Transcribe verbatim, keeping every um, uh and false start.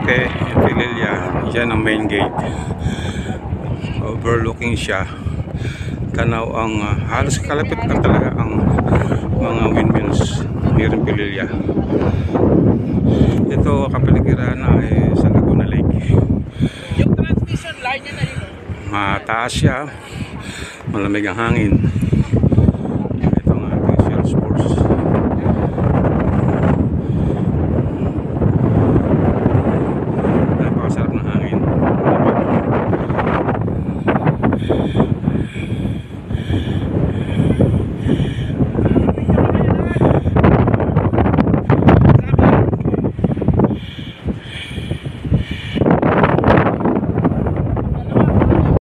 Monte Pililla. Yan ang main gate. Overlooking siya. Tanaw ang uh, halos kalapit na talaga ang mga windmills here in Pililla. Ito kapaligiran na ay sa Laguna Lake. Yung transmission line niya na yun. Mataas siya, malamig ang hangin.